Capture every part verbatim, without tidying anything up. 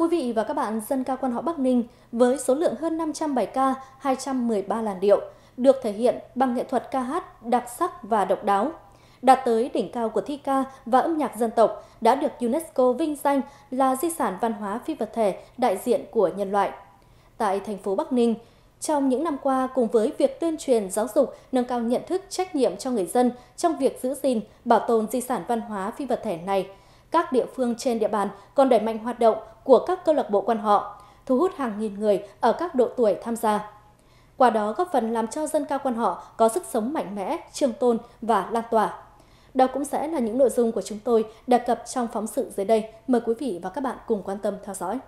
quý vị và các bạn, dân ca quan họ Bắc Ninh với số lượng hơn năm trăm bài ca, hai trăm mười ba làn điệu được thể hiện bằng nghệ thuật ca hát đặc sắc và độc đáo, đạt tới đỉnh cao của thi ca và âm nhạc dân tộc, đã được UNESCO vinh danh là di sản văn hóa phi vật thể đại diện của nhân loại. Tại thành phố Bắc Ninh, trong những năm qua, cùng với việc tuyên truyền giáo dục, nâng cao nhận thức trách nhiệm cho người dân trong việc giữ gìn, bảo tồn di sản văn hóa phi vật thể này, các địa phương trên địa bàn còn đẩy mạnh hoạt động của các câu lạc bộ quan họ, thu hút hàng nghìn người ở các độ tuổi tham gia. Qua đó góp phần làm cho dân ca quan họ có sức sống mạnh mẽ, trường tồn và lan tỏa. Đó cũng sẽ là những nội dung của chúng tôi đề cập trong phóng sự dưới đây. Mời quý vị và các bạn cùng quan tâm theo dõi.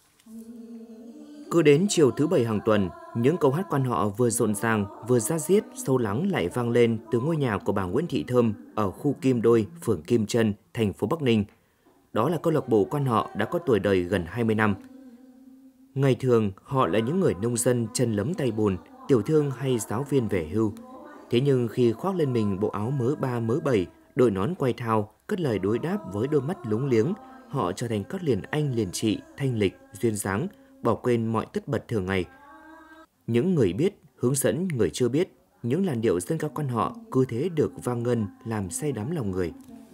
Cứ đến chiều thứ Bảy hàng tuần, những câu hát quan họ vừa rộn ràng, vừa da diết, sâu lắng lại vang lên từ ngôi nhà của bà Nguyễn Thị Thơm ở khu Kim Đôi, phường Kim Trân, thành phố Bắc Ninh. Đó là câu lạc bộ quan họ đã có tuổi đời gần hai mươi năm. Ngày thường, họ là những người nông dân chân lấm tay bùn, tiểu thương hay giáo viên về hưu. Thế nhưng khi khoác lên mình bộ áo mớ ba mớ bảy, đội nón quay thao, cất lời đối đáp với đôi mắt lúng liếng, họ trở thành các liền anh liền chị, thanh lịch, duyên dáng, bỏ quên mọi tất bật thường ngày. Những người biết, hướng dẫn người chưa biết, những làn điệu dân ca quan họ cứ thế được vang ngân làm say đắm lòng người.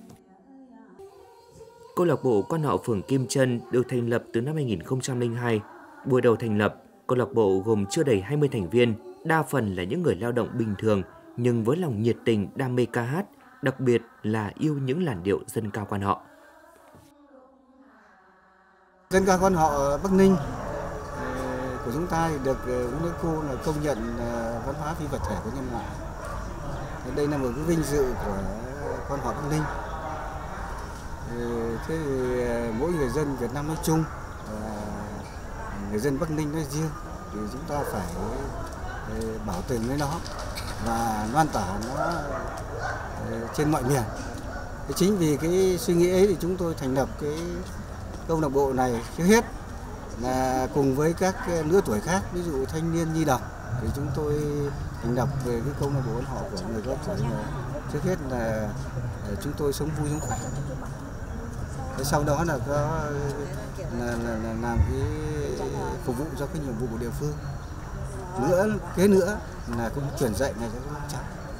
Câu lạc bộ quan họ phường Kim Trân được thành lập từ năm hai nghìn không trăm lẻ hai. Buổi đầu thành lập, câu lạc bộ gồm chưa đầy hai mươi thành viên, đa phần là những người lao động bình thường nhưng với lòng nhiệt tình đam mê ca hát, đặc biệt là yêu những làn điệu dân ca quan họ. Dân ca quan họ Bắc Ninh của chúng ta được UNESCO là công nhận văn hóa phi vật thể của nhân loại. Đây là một cái vinh dự của quan họ Bắc Ninh. Thế thì mỗi người dân Việt Nam nói chung, người dân Bắc Ninh nói riêng thì chúng ta phải bảo tồn với nó và loan tỏa nó trên mọi miền. Chính vì cái suy nghĩ ấy thì chúng tôi thành lập cái câu lạc bộ này. Trước hết là cùng với các lứa tuổi khác, ví dụ thanh niên nhi đồng, thì chúng tôi thành lập về cái câu lạc bộ quan họ của người có tuổi. Trước hết là chúng tôi sống vui sống khỏe. Thế sau đó là có là, là, là làm cái phục vụ cho cái nhiệm vụ của địa phương. Nữa kế nữa là cũng truyền dạy này cho các cháu.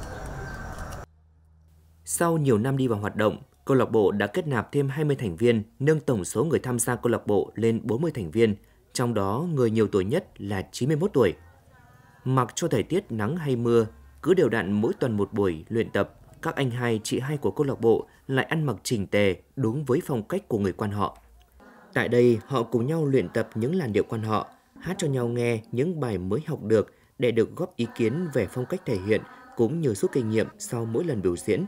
Sau nhiều năm đi vào hoạt động, câu lạc bộ đã kết nạp thêm hai mươi thành viên, nâng tổng số người tham gia câu lạc bộ lên bốn mươi thành viên, trong đó người nhiều tuổi nhất là chín mươi mốt tuổi. Mặc cho thời tiết nắng hay mưa, cứ đều đặn mỗi tuần một buổi luyện tập, các anh hai chị hai của câu lạc bộ lại ăn mặc chỉnh tề đúng với phong cách của người quan họ. Tại đây, họ cùng nhau luyện tập những làn điệu quan họ, hát cho nhau nghe những bài mới học được để được góp ý kiến về phong cách thể hiện cũng như rút kinh nghiệm sau mỗi lần biểu diễn.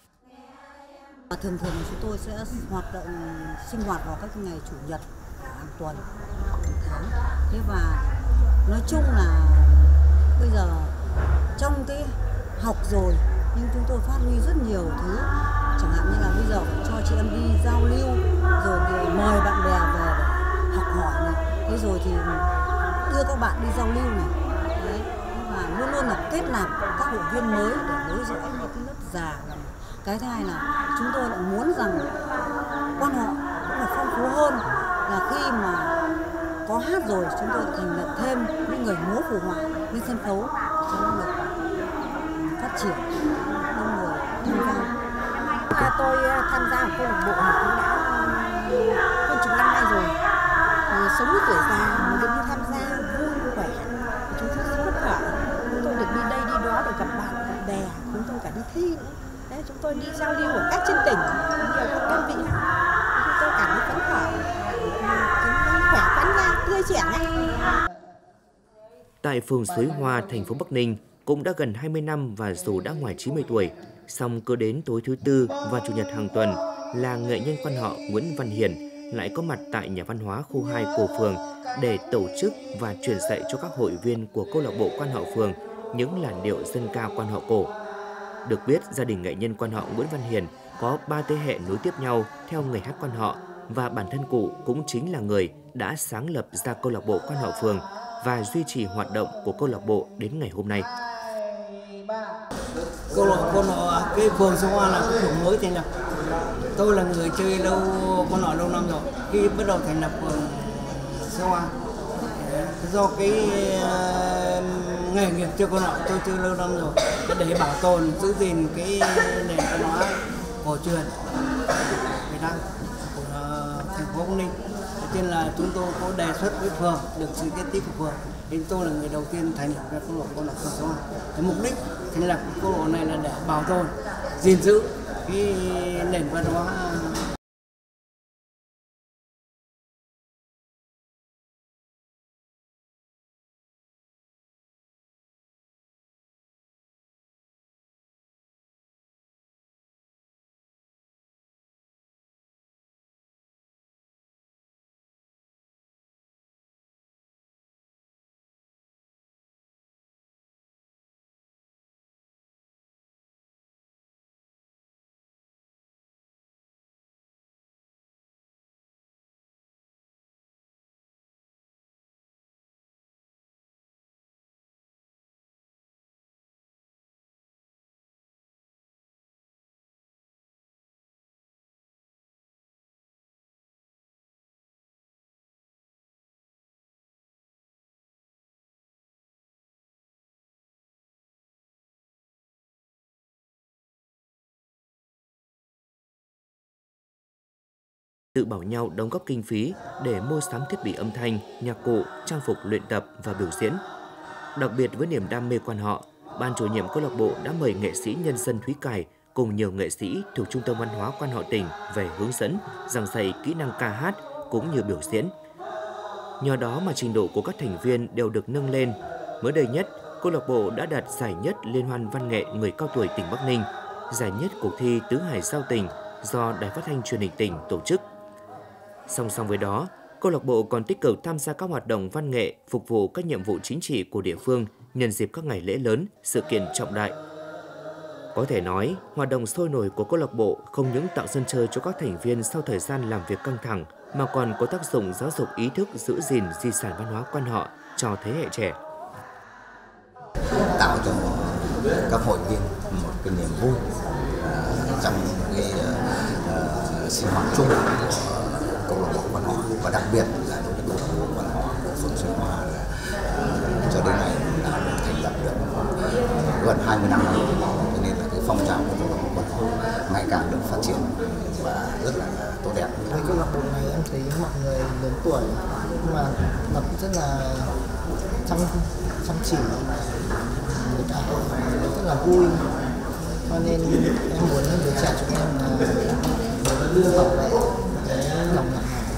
Thường thường chúng tôi sẽ hoạt động sinh hoạt vào các ngày chủ nhật hàng tuần, hàng tháng. Thế và nói chung là bây giờ trong cái học rồi nhưng chúng tôi phát huy rất nhiều thứ, chẳng hạn như là bây giờ phải cho chị em đi giao lưu, rồi thì mời bạn bè về để học hỏi này, thế rồi thì đưa các bạn đi giao lưu này. Đấy. Và luôn luôn là kết nạp các hội viên mới để nối dõi những cái lớp già. Cái thứ hai là chúng tôi lại muốn rằng quan họ cũng là phong phú hơn, là khi mà có hát rồi chúng tôi thành lập thêm những người múa phù họa lên sân khấu cho nó được phát triển đông người tham gia. À, tôi tham gia một câu lạc bộ này cũng đã hơn chục năm nay rồi. Thì sống với tuổi già mà được đi tham gia vui khỏe, chúng tôi rất phấn khởi. Chúng tôi được đi đây đi đó để gặp bạn bạn bè, chúng tôi cả đi thi nữa. Đấy, chúng tôi đi giao lưu ở các trên tỉnh, nhiều các đơn vị, chúng tôi cảm thấy phấn khởi, khỏe khoắn ra, tươi trẻ ngay. Tại phường Suối Hoa, thành phố Bắc Ninh cũng đã gần hai mươi năm và dù đã ngoài chín mươi tuổi, song cứ đến tối thứ Tư và Chủ nhật hàng tuần là nghệ nhân quan họ Nguyễn Văn Hiển lại có mặt tại nhà văn hóa khu hai của phường để tổ chức và truyền dạy cho các hội viên của câu lạc bộ quan họ phường những làn điệu dân ca quan họ cổ. Được biết, gia đình nghệ nhân quan họ Nguyễn Văn Hiển có ba thế hệ nối tiếp nhau theo nghề hát quan họ và bản thân cụ cũng chính là người đã sáng lập ra câu lạc bộ quan họ phường và duy trì hoạt động của câu lạc bộ đến ngày hôm nay. Câu lạc bộ quan họ cái phường Suối Hoa là cái phường mới thành lập. Tôi là người chơi lâu quan họ lâu năm rồi. Khi bắt đầu thành lập phường Sơ Hoa. Do cái uh, nghề nghiệp chưa quan họ tôi chưa lâu năm rồi, để bảo tồn giữ gìn cái nền văn hóa cổ truyền Việt Nam của uh, thành phố Bắc Ninh. Cho nên là chúng tôi có đề xuất với phường, được sự kết tiếp của phường. Chúng tôi là người đầu tiên thành lập câu lạc bộ câu lạc bộ Sơ Hoa. Cái mục đích thành lập câu lạc bộ này là để bảo tồn, gìn giữ cái nền văn hóa. Tự bảo nhau đóng góp kinh phí để mua sắm thiết bị âm thanh, nhạc cụ, trang phục luyện tập và biểu diễn. Đặc biệt với niềm đam mê quan họ, ban chủ nhiệm câu lạc bộ đã mời nghệ sĩ nhân dân Thúy Cải cùng nhiều nghệ sĩ thuộc Trung tâm Văn hóa Quan họ tỉnh về hướng dẫn, giảng dạy kỹ năng ca hát cũng như biểu diễn. Nhờ đó mà trình độ của các thành viên đều được nâng lên. Mới đây nhất, câu lạc bộ đã đạt giải nhất Liên hoan văn nghệ người cao tuổi tỉnh Bắc Ninh, giải nhất cuộc thi Tứ Hải Giao tỉnh do Đài Phát thanh Truyền hình tỉnh tổ chức. Song song với đó, câu lạc bộ còn tích cực tham gia các hoạt động văn nghệ phục vụ các nhiệm vụ chính trị của địa phương nhân dịp các ngày lễ lớn, sự kiện trọng đại. Có thể nói, hoạt động sôi nổi của câu lạc bộ không những tạo sân chơi cho các thành viên sau thời gian làm việc căng thẳng, mà còn có tác dụng giáo dục ý thức giữ gìn di sản văn hóa quan họ cho thế hệ trẻ. Tạo cho các hội viên một cái niềm vui uh, trong cái uh, sinh hoạt chung của câu lạc bộ quan họ, và đặc biệt là đối với câu lạc bộ quan họ của phường Xuân Hoa là uh, cho đến nay đã được thành lập được uh, gần hai mươi năm rồi, cho nên là cái phong trào của câu lạc bộ quan họ ngày càng được phát triển và rất là tốt đẹp. Với câu lạc bộ này em thấy mọi người lớn tuổi nhưng mà nó cũng rất là chăm chăm chỉ, người ta rất là vui, cho nên em muốn đứa trẻ chúng em là đưa vào lại cái lòng nhạc này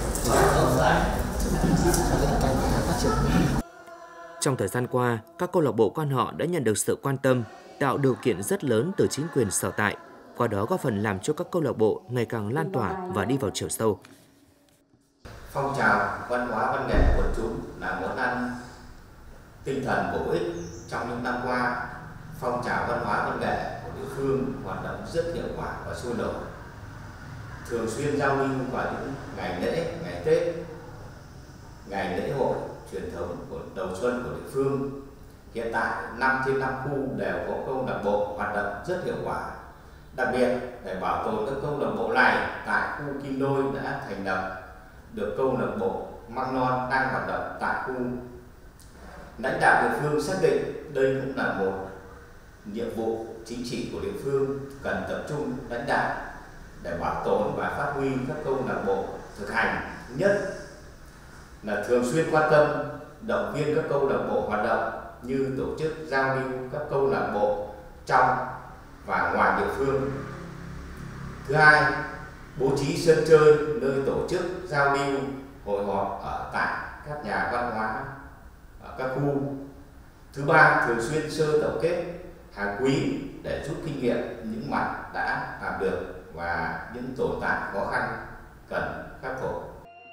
cho đến cái phát triển. Trong thời gian qua, các câu lạc bộ quan họ đã nhận được sự quan tâm, tạo điều kiện rất lớn từ chính quyền sở tại, qua đó góp phần làm cho các câu lạc bộ ngày càng lan tỏa và đi vào chiều sâu. Phong trào văn hóa văn nghệ quần chúng là món ăn tinh thần bổ ích. Trong những năm qua, phong trào văn hóa văn nghệ của địa phương hoạt động rất hiệu quả và sôi nổi, thường xuyên giao lưu vào những ngày lễ, ngày Tết, ngày lễ hội truyền thống của đầu xuân của địa phương. Hiện tại, năm trên năm khu đều có câu lạc bộ hoạt động rất hiệu quả. Đặc biệt, để bảo tồn các câu lạc bộ này, tại khu Kim Đôi đã thành lập được câu lạc bộ Măng Non đang hoạt động tại khu. Lãnh đạo địa phương xác định đây cũng là một nhiệm vụ chính trị của địa phương cần tập trung lãnh đạo để bảo tồn và phát huy các câu lạc bộ thực hành, nhất là thường xuyên quan tâm động viên các câu lạc bộ hoạt động như tổ chức giao lưu các câu lạc bộ trong và ngoài địa phương. Thứ hai, bố trí sân chơi nơi tổ chức giao lưu hội họp ở tại các nhà văn hóa ở các khu. Thứ ba, thường xuyên sơ tổng kết hàng quý để rút kinh nghiệm những mặt đã làm được và những tồn tại khó khăn cần khắc phục.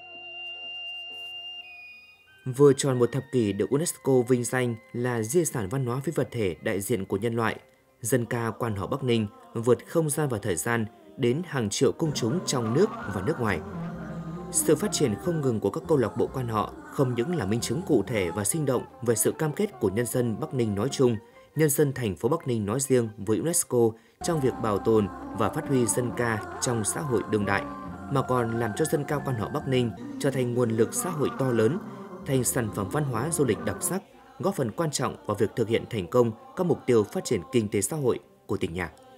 Vừa tròn một thập kỷ được UNESCO vinh danh là di sản văn hóa phi vật thể đại diện của nhân loại, dân ca quan họ Bắc Ninh vượt không gian và thời gian đến hàng triệu công chúng trong nước và nước ngoài. Sự phát triển không ngừng của các câu lạc bộ quan họ không những là minh chứng cụ thể và sinh động về sự cam kết của nhân dân Bắc Ninh nói chung, nhân dân thành phố Bắc Ninh nói riêng với UNESCO trong việc bảo tồn và phát huy dân ca trong xã hội đương đại, mà còn làm cho dân ca quan họ Bắc Ninh trở thành nguồn lực xã hội to lớn, thành sản phẩm văn hóa du lịch đặc sắc, góp phần quan trọng vào việc thực hiện thành công các mục tiêu phát triển kinh tế xã hội của tỉnh nhà.